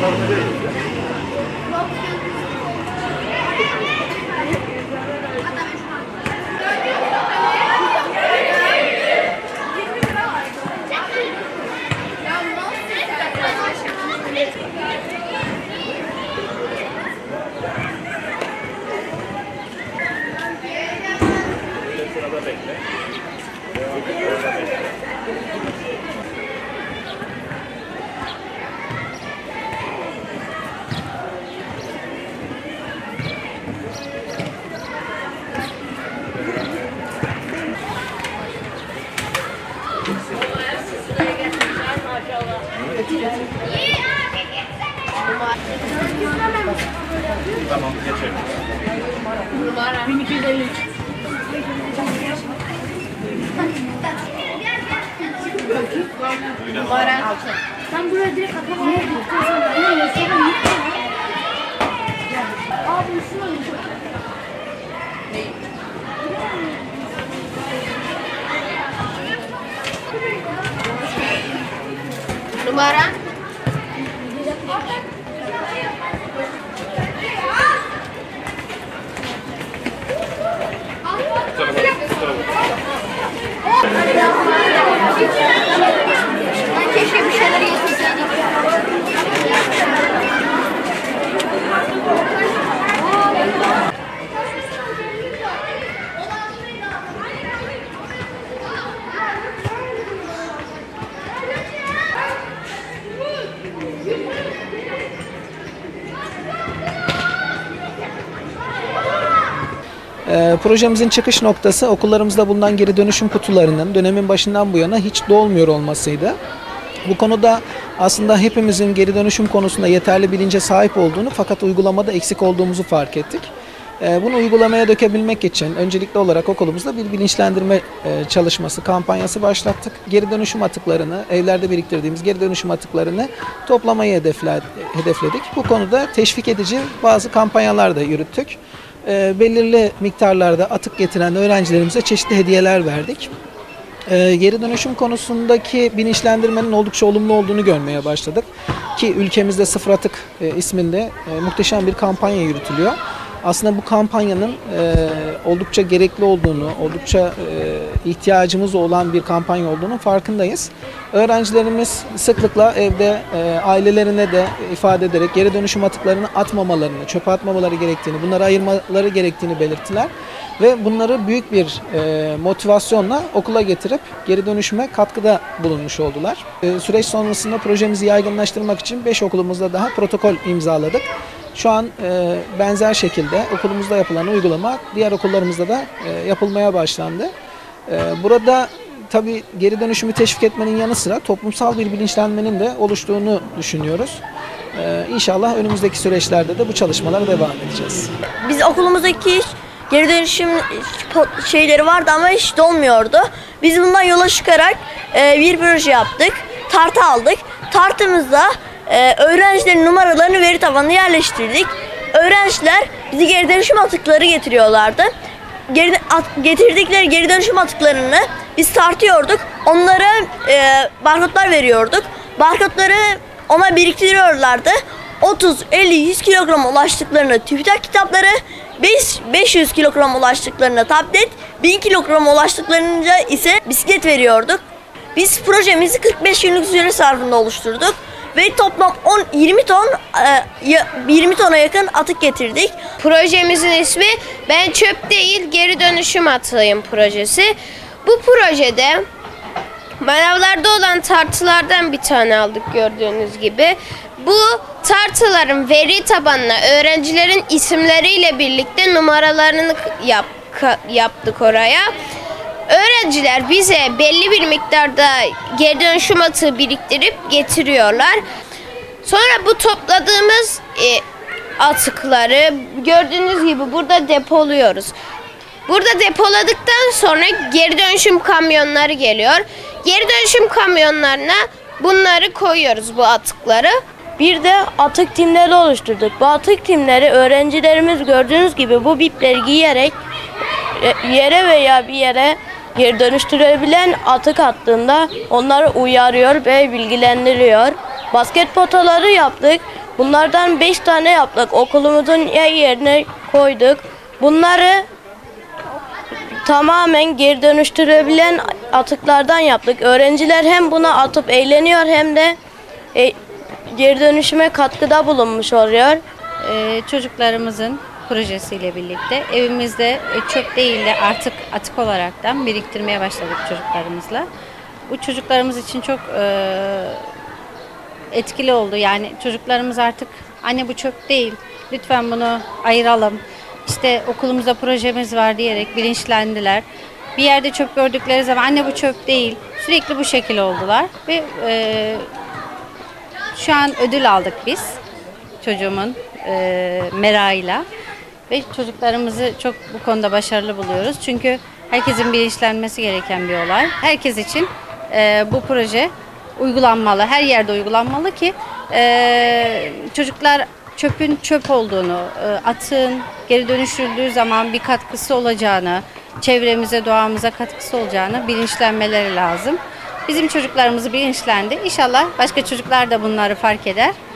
Tamam, geçelim. Numara 1253. Numara 6. Sen buraya direkt atamaya gittin. Abi şunu Numara keşke bir şeyler yetirseydik. Projemizin çıkış noktası okullarımızda bulunan geri dönüşüm kutularının dönemin başından bu yana hiç dolmuyor olmasıydı. Bu konuda aslında hepimizin geri dönüşüm konusunda yeterli bilince sahip olduğunu fakat uygulamada eksik olduğumuzu fark ettik. Bunu uygulamaya dökebilmek için öncelikli olarak okulumuzda bir bilinçlendirme çalışması, kampanyası başlattık. Geri dönüşüm atıklarını, evlerde biriktirdiğimiz geri dönüşüm atıklarını toplamayı hedefledik. Bu konuda teşvik edici bazı kampanyalar da yürüttük. Belirli miktarlarda atık getiren öğrencilerimize çeşitli hediyeler verdik. Geri dönüşüm konusundaki bilinçlendirmenin oldukça olumlu olduğunu görmeye başladık. Ki ülkemizde Sıfır Atık isminde muhteşem bir kampanya yürütülüyor. Aslında bu kampanyanın oldukça gerekli olduğunu, oldukça ihtiyacımız olan bir kampanya olduğunun farkındayız. Öğrencilerimiz sıklıkla evde ailelerine de ifade ederek geri dönüşüm atıklarını atmamalarını, çöpe atmamaları gerektiğini, bunları ayırmaları gerektiğini belirttiler. Ve bunları büyük bir motivasyonla okula getirip geri dönüşüme katkıda bulunmuş oldular. Süreç sonrasında projemizi yaygınlaştırmak için 5 okulumuzda daha protokol imzaladık. Şu an benzer şekilde okulumuzda yapılan uygulama diğer okullarımızda da yapılmaya başlandı. Burada tabii geri dönüşümü teşvik etmenin yanı sıra toplumsal bir bilinçlenmenin de oluştuğunu düşünüyoruz. İnşallah önümüzdeki süreçlerde de bu çalışmalara devam edeceğiz. Biz okulumuzdaki geri dönüşüm şeyleri vardı ama hiç dolmuyordu. Biz bundan yola çıkarak bir proje yaptık. Tartı aldık. Tartımızda öğrencilerin numaralarını veri tabanına yerleştirdik. Öğrenciler bizi geri dönüşüm atıkları getiriyorlardı. Getirdikleri geri dönüşüm atıklarını biz tartıyorduk. Onlara barkodlar veriyorduk. Barkodları ona biriktiriyorlardı. 30, 50, 100 kilograma ulaştıklarında TÜBİTAK kitapları, 500 kilogram ulaştıklarında tablet, 1000 kilogram ulaştıklarında ise bisiklet veriyorduk. Biz projemizi 45 günlük süre zarfında oluşturduk ve toplam 20 tona yakın atık getirdik. Projemizin ismi Ben Çöp Değil Geri Dönüşüm Atığıyım projesi. Bu projede manavlarda olan tartılardan bir tane aldık gördüğünüz gibi. Bu tartıların veri tabanına öğrencilerin isimleriyle birlikte numaralarını yaptık oraya. Öğrenciler bize belli bir miktarda geri dönüşüm atığı biriktirip getiriyorlar. Sonra bu topladığımız atıkları gördüğünüz gibi burada depoluyoruz. Burada depoladıktan sonra geri dönüşüm kamyonları geliyor. Geri dönüşüm kamyonlarına bunları koyuyoruz, bu atıkları. Bir de atık timleri oluşturduk. Bu atık timleri öğrencilerimiz gördüğünüz gibi bu bipleri giyerek yere veya bir yere geri dönüştürebilen atık attığında onları uyarıyor ve bilgilendiriyor. Basket potaları yaptık. Bunlardan 5 tane yaptık. Okulumuzun yerine koyduk. Bunları tamamen geri dönüştürebilen atıklardan yaptık. Öğrenciler hem buna atıp eğleniyor hem de geri dönüşüme katkıda bulunmuş oluyor. Çocuklarımızın projesiyle birlikte evimizde çöp değil de artık atık olaraktan biriktirmeye başladık çocuklarımızla. Bu çocuklarımız için çok etkili oldu. Yani çocuklarımız artık anne bu çöp değil, lütfen bunu ayıralım. İşte okulumuzda projemiz var diyerek bilinçlendiler. Bir yerde çöp gördükleri zaman anne bu çöp değil, sürekli bu şekil oldular ve şu an ödül aldık biz çocuğumun merakıyla ve çocuklarımızı çok bu konuda başarılı buluyoruz. Çünkü herkesin bilinçlenmesi gereken bir olay. Herkes için bu proje uygulanmalı, her yerde uygulanmalı ki çocuklar çöpün çöp olduğunu, atığın geri dönüştürüldüğü zaman bir katkısı olacağını, çevremize, doğamıza katkısı olacağını bilinçlenmeleri lazım. Bizim çocuklarımız bilinçlendi. İnşallah başka çocuklar da bunları fark eder.